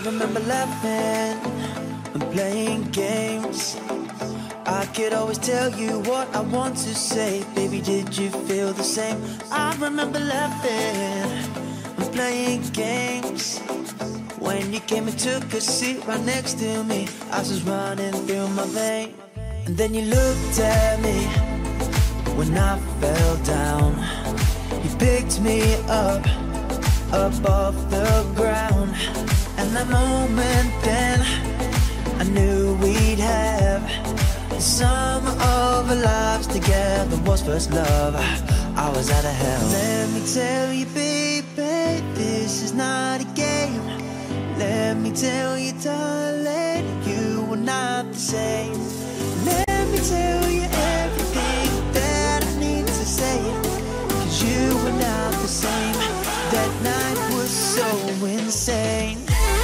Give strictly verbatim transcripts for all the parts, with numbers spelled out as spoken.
remember laughing and playing games. I could always tell you what I want to say. Baby, did you feel the same? I remember laughing and playing games. When you came and took a seat right next to me, ice was running through my veins. And then you looked at me when I fell down. You picked me up, up off the ground. And that moment then, I knew we'd have the sum of our lives together. Was first love, I was out of hell. Let me tell you, baby, this is not a game. Let me tell you, darling, you were not the same. Let me tell you everything that I need to say, 'cause you were not the same. That night was so insane.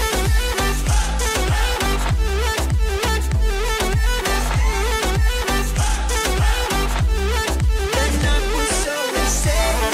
That night was so insane.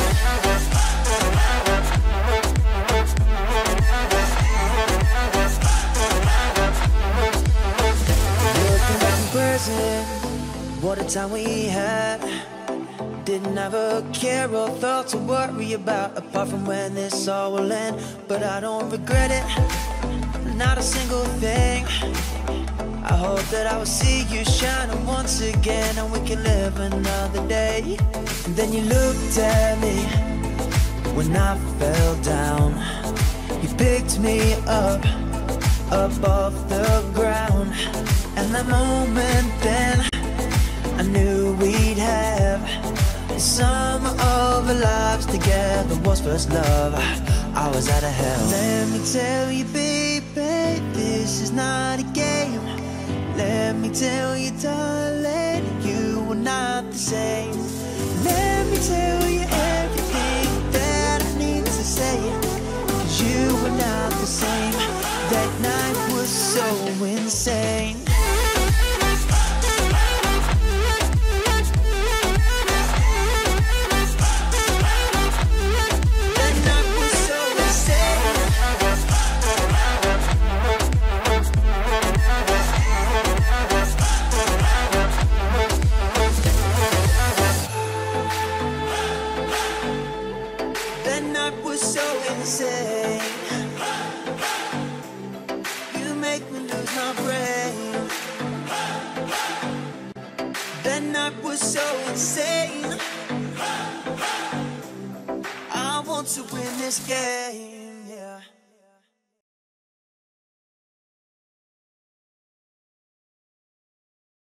Looking back in person, what a time we had. Didn't have a care or thought to worry about, apart from when this all will end. But I don't regret it, not a single thing. I hope that I will see you shining once again, and we can live another day. And then you looked at me when I fell down. You picked me up, up off the ground. And that moment then, I knew we'd have the sum of our lives together. Was first love, I was out of hell. Let me tell you, baby, this is not a game. Let me tell you, darling, you were not the same. Let me tell you everything that I need to say, 'cause you were not the same. That night was so insane. You make me lose my brain. That night was so insane. I want to win this game.